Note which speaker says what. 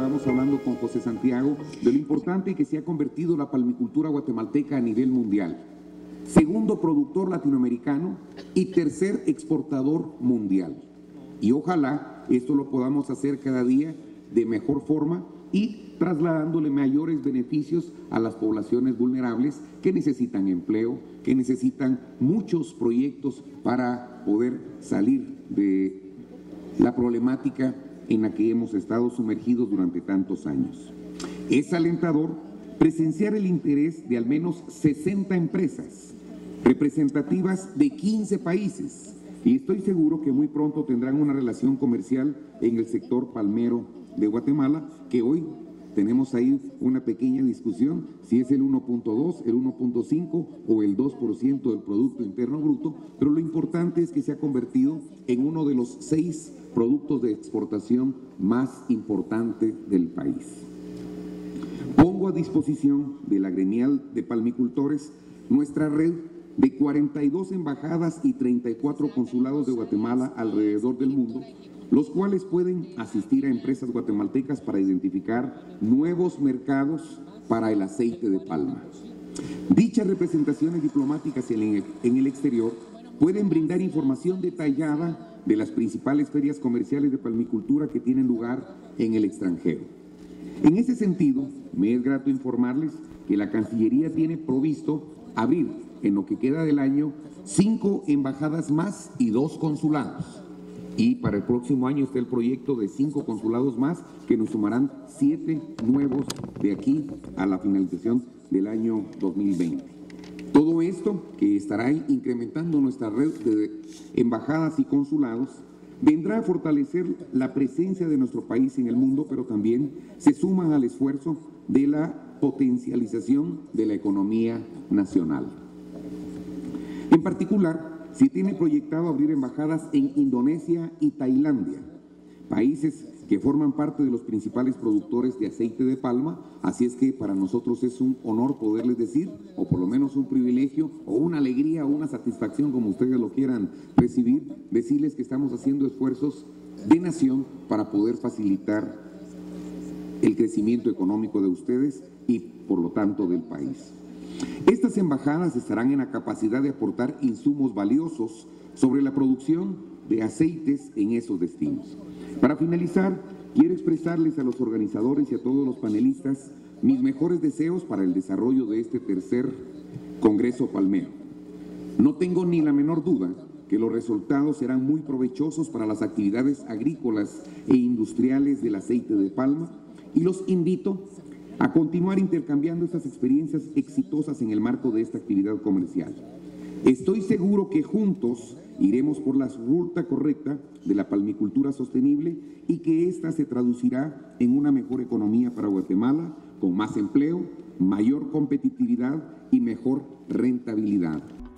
Speaker 1: estábamos hablando con José Santiago de lo importante que se ha convertido la palmicultura guatemalteca a nivel mundial. Segundo productor latinoamericano y tercer exportador mundial. Y ojalá esto lo podamos hacer cada día de mejor forma y trasladándole mayores beneficios a las poblaciones vulnerables que necesitan empleo, que necesitan muchos proyectos para poder salir de la problemática en la que hemos estado sumergidos durante tantos años. Es alentador presenciar el interés de al menos 60 empresas representativas de 15 países y estoy seguro que muy pronto tendrán una relación comercial en el sector palmero de Guatemala, que hoy tenemos ahí una pequeña discusión si es el 1.2, el 1.5 o el 2% del Producto Interno Bruto, pero lo importante es que se ha convertido en uno de los 6 productos de exportación más importantes del país. Pongo a disposición de la gremial de palmicultores nuestra red de 42 embajadas y 34 consulados de Guatemala alrededor del mundo, los cuales pueden asistir a empresas guatemaltecas para identificar nuevos mercados para el aceite de palma. Dichas representaciones diplomáticas en el exterior pueden brindar información detallada de las principales ferias comerciales de palmicultura que tienen lugar en el extranjero. En ese sentido, me es grato informarles que la Cancillería tiene provisto abrir en lo que queda del año 5 embajadas más y 2 consulados. Y para el próximo año está el proyecto de 5 consulados más que nos sumarán 7 nuevos de aquí a la finalización del año 2020. Todo esto, que estará incrementando nuestra red de embajadas y consulados, vendrá a fortalecer la presencia de nuestro país en el mundo, pero también se suman al esfuerzo de la potencialización de la economía nacional. En particular, se tiene proyectado abrir embajadas en Indonesia y Tailandia, países que forman parte de los principales productores de aceite de palma, así es que para nosotros es un honor poderles decir, o por lo menos un privilegio, o una alegría, o una satisfacción, como ustedes lo quieran recibir, decirles que estamos haciendo esfuerzos de nación para poder facilitar el crecimiento económico de ustedes y, por lo tanto, del país. Estas embajadas estarán en la capacidad de aportar insumos valiosos sobre la producción de aceites en esos destinos. Para finalizar, quiero expresarles a los organizadores y a todos los panelistas mis mejores deseos para el desarrollo de este tercer Congreso Palmero. No tengo ni la menor duda que los resultados serán muy provechosos para las actividades agrícolas e industriales del aceite de palma y los invito a continuar intercambiando estas experiencias exitosas en el marco de esta actividad comercial. Estoy seguro que juntos iremos por la ruta correcta de la palmicultura sostenible y que ésta se traducirá en una mejor economía para Guatemala, con más empleo, mayor competitividad y mejor rentabilidad.